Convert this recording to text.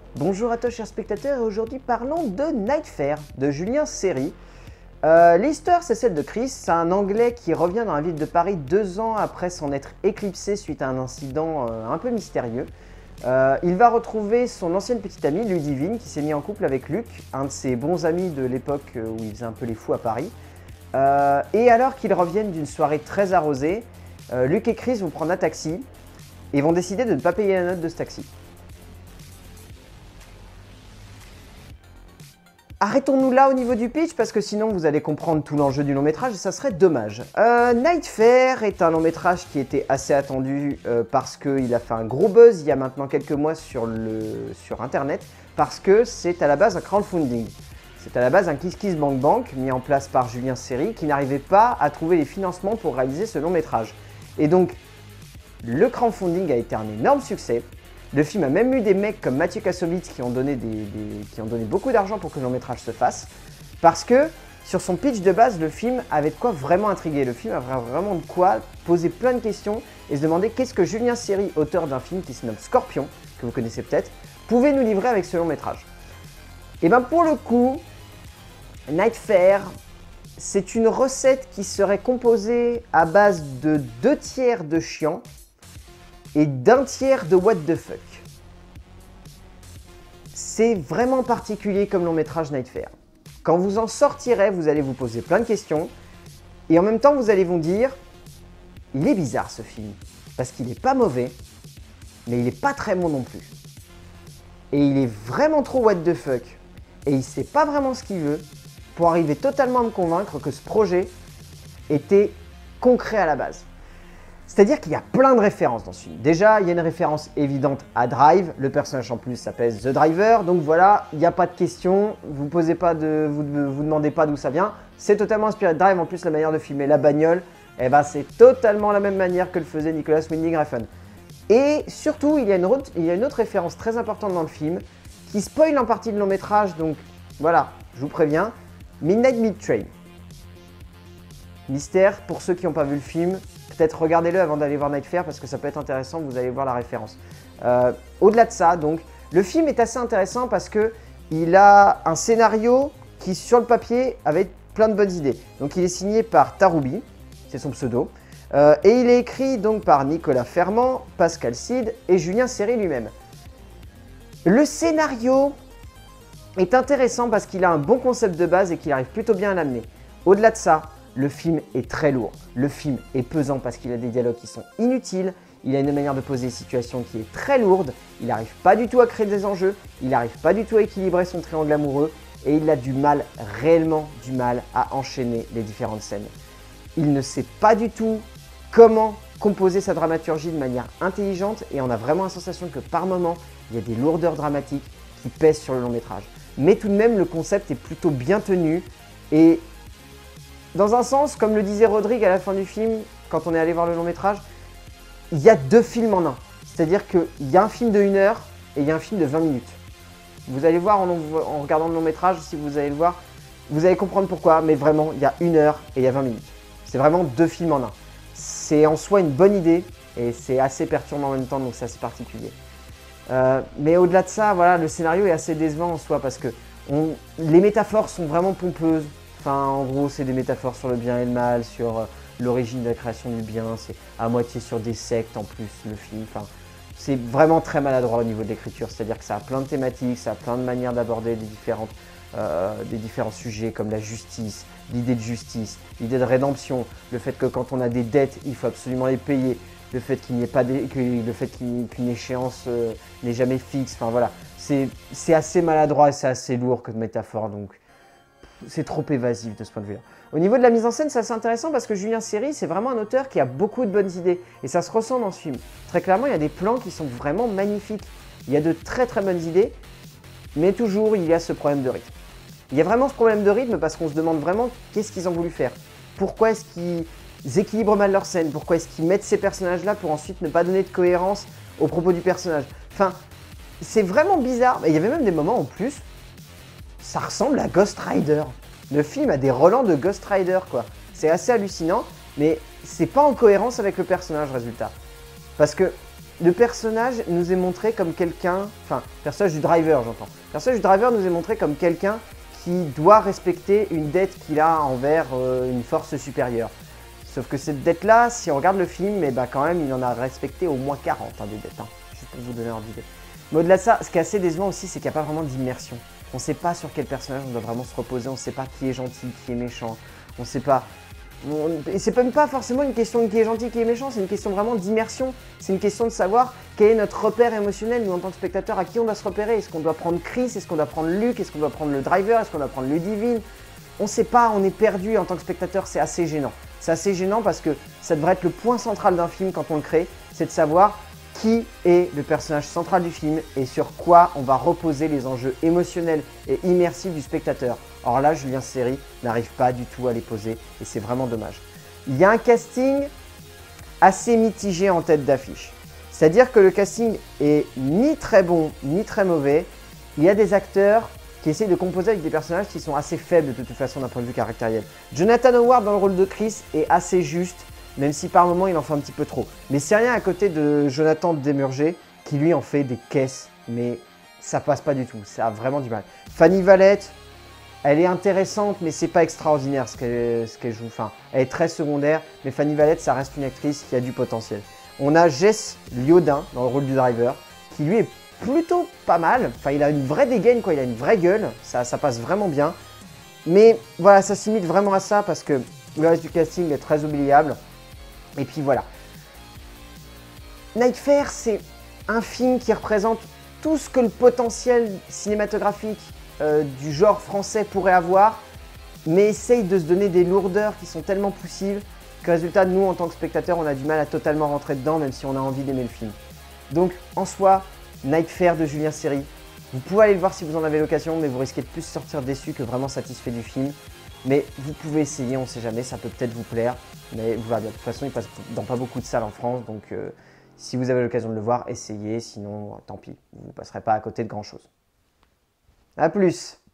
Bonjour à toi chers spectateurs et aujourd'hui parlons de Nightfare de Julien Seri. L'histoire c'est celle de Chris, c'est un Anglais qui revient dans la ville de Paris 2 ans après s'en être éclipsé suite à un incident un peu mystérieux. Il va retrouver son ancienne petite amie Ludivine qui s'est mis en couple avec Luc, un de ses bons amis de l'époque où il faisait un peu les fous à Paris. Et alors qu'ils reviennent d'une soirée très arrosée, Luc et Chris vont prendre un taxi et vont décider de ne pas payer la note de ce taxi. Arrêtons-nous là au niveau du pitch parce que sinon vous allez comprendre tout l'enjeu du long métrage et ça serait dommage. Nightfare est un long métrage qui était assez attendu parce qu'il a fait un gros buzz il y a maintenant quelques mois sur internet parce que c'est à la base un crowdfunding. C'est à la base un Kiss Kiss Bank Bank mis en place par Julien Seri qui n'arrivait pas à trouver les financements pour réaliser ce long métrage. Et donc le crowdfunding a été un énorme succès. Le film a même eu des mecs comme Mathieu Kassovitz qui ont donné beaucoup d'argent pour que le long métrage se fasse. Parce que sur son pitch de base, le film avait de quoi vraiment intriguer. Le film avait vraiment de quoi poser plein de questions et se demander qu'est-ce que Julien Seri, auteur d'un film qui se nomme Scorpion, que vous connaissez peut-être, pouvait nous livrer avec ce long métrage. Et bien pour le coup, Nightfare, c'est une recette qui serait composée à base de 2/3 de chiant et d'1/3 de what the fuck. C'est vraiment particulier comme long métrage Nightfare. Quand vous en sortirez, vous allez vous poser plein de questions et en même temps vous allez vous dire il est bizarre ce film parce qu'il n'est pas mauvais mais il n'est pas très bon non plus. Et il est vraiment trop what the fuck et il sait pas vraiment ce qu'il veut pour arriver totalement à me convaincre que ce projet était concret à la base. C'est-à-dire qu'il y a plein de références dans ce film. Déjà, il y a une référence évidente à Drive. Le personnage en plus s'appelle The Driver. Donc voilà, il n'y a pas de question. Vous demandez pas d'où ça vient. C'est totalement inspiré de Drive. En plus, la manière de filmer la bagnole, eh ben, c'est totalement la même manière que le faisait Nicolas Winding Refn. Et surtout, il y a une autre référence très importante dans le film qui spoil en partie le long métrage. Donc voilà, je vous préviens. Midnight Meat Train. Mystère, pour ceux qui n'ont pas vu le film, peut-être regardez-le avant d'aller voir Nightfare parce que ça peut être intéressant, vous allez voir la référence. Au-delà de ça, donc, le film est assez intéressant parce qu'il a un scénario qui, sur le papier, avait plein de bonnes idées. Donc il est signé par Taroubi, c'est son pseudo, et il est écrit donc par Nicolas Fermand, Pascal Cid et Julien Seri lui-même. Le scénario est intéressant parce qu'il a un bon concept de base et qu'il arrive plutôt bien à l'amener. Au-delà de ça, le film est très lourd, le film est pesant parce qu'il a des dialogues qui sont inutiles, il a une manière de poser les situations qui est très lourde, il n'arrive pas du tout à créer des enjeux, il n'arrive pas du tout à équilibrer son triangle amoureux et il a du mal, réellement du mal à enchaîner les différentes scènes. Il ne sait pas du tout comment composer sa dramaturgie de manière intelligente et on a vraiment la sensation que par moments, il y a des lourdeurs dramatiques qui pèsent sur le long métrage. Mais tout de même, le concept est plutôt bien tenu et dans un sens, comme le disait Rodrigue à la fin du film, quand on est allé voir le long métrage, il y a 2 films en un. C'est-à-dire qu'il y a un film de 1 heure et il y a un film de 20 minutes. Vous allez voir en regardant le long métrage, si vous allez le voir, vous allez comprendre pourquoi, mais vraiment, il y a 1 heure et il y a 20 minutes. C'est vraiment 2 films en un. C'est en soi une bonne idée et c'est assez perturbant en même temps, donc c'est assez particulier. Mais au-delà de ça, voilà, le scénario est assez décevant en soi parce que les métaphores sont vraiment pompeuses. Enfin, en gros, c'est des métaphores sur le bien et le mal, sur l'origine de la création du bien. C'est à moitié sur des sectes en plus, le film. Enfin, c'est vraiment très maladroit au niveau de l'écriture. C'est-à-dire que ça a plein de thématiques, ça a plein de manières d'aborder des différents sujets comme la justice, l'idée de justice, l'idée de rédemption, le fait que quand on a des dettes, il faut absolument les payer, le fait qu'il n'y ait pas qu'une échéance n'est jamais fixe. Enfin voilà, c'est assez maladroit et c'est assez lourd comme métaphore. Donc c'est trop évasif de ce point de vue-là. Au niveau de la mise en scène, c'est assez intéressant parce que Julien Seri, c'est vraiment un auteur qui a beaucoup de bonnes idées. Et ça se ressent dans ce film. Très clairement, il y a des plans qui sont vraiment magnifiques. Il y a de très très bonnes idées, mais toujours il y a ce problème de rythme. Il y a vraiment ce problème de rythme parce qu'on se demande vraiment qu'est-ce qu'ils ont voulu faire. Pourquoi est-ce qu'ils équilibrent mal leur scène? Pourquoi est-ce qu'ils mettent ces personnages-là pour ensuite ne pas donner de cohérence au propos du personnage? Enfin, c'est vraiment bizarre. Il y avait même des moments en plus, ça ressemble à Ghost Rider. Le film a des relents de Ghost Rider, quoi. C'est assez hallucinant, mais c'est pas en cohérence avec le personnage, résultat. Parce que le personnage nous est montré comme quelqu'un, enfin, le personnage du driver, j'entends. Le personnage du driver nous est montré comme quelqu'un qui doit respecter une dette qu'il a envers une force supérieure. Sauf que cette dette-là, si on regarde le film, eh ben quand même, il en a respecté au moins 40 des dettes, juste pour vous donner un idée. Mais au-delà de ça, ce qui est assez décevant aussi, c'est qu'il n'y a pas vraiment d'immersion. On ne sait pas sur quel personnage on doit vraiment se reposer, on ne sait pas qui est gentil, qui est méchant, on ne sait pas... Et c'est même pas forcément une question de qui est gentil, qui est méchant, c'est une question vraiment d'immersion. C'est une question de savoir quel est notre repère émotionnel, nous en tant que spectateur, à qui on doit se repérer. Est-ce qu'on doit prendre Chris, est-ce qu'on doit prendre Luke, est-ce qu'on doit prendre le driver, est-ce qu'on doit prendre Ludivine? On ne sait pas, on est perdu en tant que spectateur, c'est assez gênant. C'est assez gênant parce que ça devrait être le point central d'un film quand on le crée, c'est de savoir qui est le personnage central du film et sur quoi on va reposer les enjeux émotionnels et immersifs du spectateur. Or là, Julien Seri n'arrive pas du tout à les poser et c'est vraiment dommage. Il y a un casting assez mitigé en tête d'affiche. C'est-à-dire que le casting est ni très bon ni très mauvais. Il y a des acteurs qui essayent de composer avec des personnages qui sont assez faibles de toute façon d'un point de vue caractériel. Jonathan Howard dans le rôle de Chris est assez juste, même si par moments il en fait un petit peu trop. Mais c'est rien à côté de Jonathan Demurger qui lui en fait des caisses, mais ça passe pas du tout, ça a vraiment du mal. Fanny Valette, elle est intéressante, mais c'est pas extraordinaire ce qu'elle joue. Enfin, elle est très secondaire, mais Fanny Valette, ça reste une actrice qui a du potentiel. On a Jess Liodin dans le rôle du driver, qui lui est plutôt pas mal. Enfin, il a une vraie dégaine, quoi. Il a une vraie gueule, ça passe vraiment bien. Mais voilà, ça s'imite vraiment à ça parce que le reste du casting est très oubliable. Et puis voilà. Nightfare, c'est un film qui représente tout ce que le potentiel cinématographique du genre français pourrait avoir, mais essaye de se donner des lourdeurs qui sont tellement poussives que résultat, nous en tant que spectateurs, on a du mal à totalement rentrer dedans, même si on a envie d'aimer le film. Donc en soi, Nightfare de Julien Seri, vous pouvez aller le voir si vous en avez l'occasion, mais vous risquez de plus sortir déçu que vraiment satisfait du film. Mais vous pouvez essayer, on ne sait jamais, ça peut peut-être vous plaire. Mais vous verrez bien, de toute façon, il passe dans pas beaucoup de salles en France, donc si vous avez l'occasion de le voir, essayez, sinon tant pis, vous ne passerez pas à côté de grand chose. A plus!